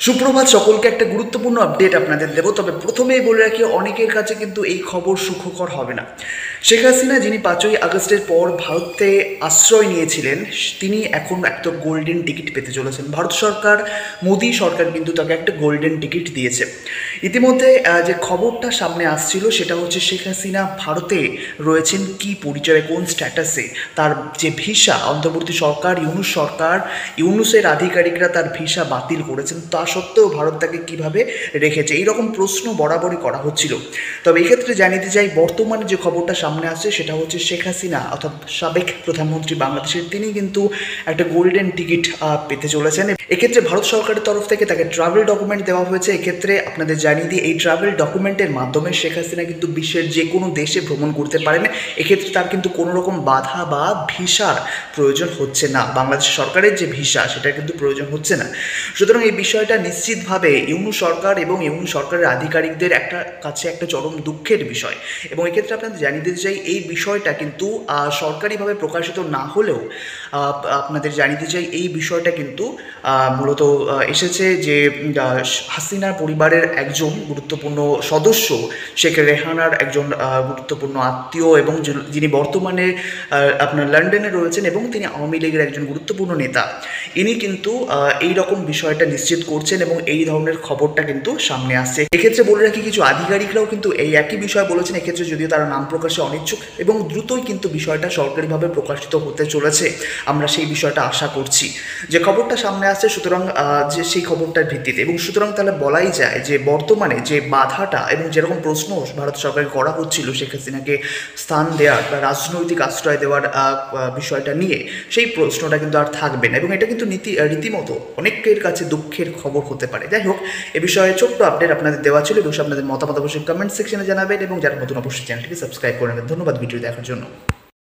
সুপ্রভাত সকলকে। একটা গুরুত্বপূর্ণ আপডেট আপনাদের দেব, তবে প্রথমেই বলে রাখি অনেকের কাছে কিন্তু এই খবর সুখকর হবে না। শেখ হাসিনা, যিনি 5ই আগস্টের পর ভারতে আশ্রয় নিয়েছিলেন, তিনি এখন একটা গোল্ডেন টিকিট পেতে চলেছেন। ভারত সরকার, মোদী সরকার কিন্তু তাকে একটা গোল্ডেন টিকিট দিয়েছে। ইতিমধ্যে যে খবরটা সামনে আসছিল সেটা হচ্ছে শেখ হাসিনা ভারতে রয়েছেন কি পরিচয়ে, কোন স্ট্যাটাসে। তার যে ভিসা, অন্তর্বর্তী সরকার, ইউনুসের আধিকারিকরা তার ভিসা বাতিল করেছেন, তা সত্ত্বেও ভারত তাকে কীভাবে রেখেছে, এইরকম প্রশ্ন বরাবরই করা হচ্ছিল। তবে এক্ষেত্রে জানিয়ে যাই, বর্তমানে যে খবরটা সামনে আসছে সেটা হচ্ছে শেখ হাসিনা অর্থাৎ সাবেক প্রধানমন্ত্রী বাংলাদেশের, তিনি কিন্তু একটা গোল্ডেন টিকিট পেতে চলেছেন। এক্ষেত্রে ভারত সরকারের তরফ থেকে তাকে ট্রাভেল ডকুমেন্ট দেওয়া হয়েছে। এক্ষেত্রে আপনাদের জানিয়ে দিই, এই ট্রাভেল ডকুমেন্টের মাধ্যমে শেখ হাসিনা কিন্তু বিশ্বের যে কোনো দেশে ভ্রমণ করতে পারেন। এক্ষেত্রে তার কিন্তু কোনো রকম বাধা বা ভিসার প্রয়োজন হচ্ছে না। বাংলাদেশ সরকারের যে ভিসা সেটা কিন্তু প্রয়োজন হচ্ছে না। সুতরাং এই বিষয়টা নিশ্চিতভাবে ইউনূস সরকার এবং ইউনূস সরকারের আধিকারিকদের কাছে একটা চরম দুঃখের বিষয়। এবং এক্ষেত্রে আপনাদের জানিয়ে দিতে চাই, এই বিষয়টা কিন্তু সরকারিভাবে প্রকাশিত না হলেও আপনাদের জানিয়ে দিতে চাই, এই বিষয়টা কিন্তু মূলত এসেছে যে হাসিনার পরিবারের একজন গুরুত্বপূর্ণ সদস্য, শেখ রেহানার একজন গুরুত্বপূর্ণ আত্মীয়, এবং যিনি বর্তমানে আপনার লন্ডনে রয়েছেন এবং তিনি আওয়ামী লীগের একজন গুরুত্বপূর্ণ নেতা, ইনি কিন্তু এই রকম বিষয়টা নিশ্চিত করছেন এবং এই ধরনের খবরটা কিন্তু সামনে আসছে। এক্ষেত্রে বলে রাখি, কিছু আধিকারিকরাও কিন্তু এই একই বিষয় বলেছেন, এক্ষেত্রে যদিও তারা নাম প্রকাশে অনিচ্ছুক, এবং দ্রুতই কিন্তু বিষয়টা সরকারিভাবে প্রকাশিত হতে চলেছে। আমরা সেই বিষয়টা আশা করছি যে খবরটা সামনে আসছে, সুতরাং যে সেই খবরটার ভিত্তিতে, এবং সুতরাং তাহলে বলাই যায় যে বর্তমানে যে বাধাটা এবং যেরকম প্রশ্ন ভারত সরকারকে করা হচ্ছিল শেখ হাসিনাকে স্থান দেওয়ার বা রাজনৈতিক আশ্রয় দেওয়ার বিষয়টা নিয়ে, সেই প্রশ্নটা কিন্তু আর থাকবে না, এবং এটা কিন্তু রীতিমতো অনেকের কাছে দুঃখের খবর হতে পারে। যাই হোক, এ বিষয়ে ছোট্ট আপডেট আপনাদের দেওয়া ছিল, এবং আপনাদের মতামত অবশ্যই কমেন্ট সেকশনে জানাবেন, এবং যারা নতুন অবশ্যই চ্যানেলটিকে সাবস্ক্রাইব করে নেবেন। ধন্যবাদ ভিডিও দেখার জন্য।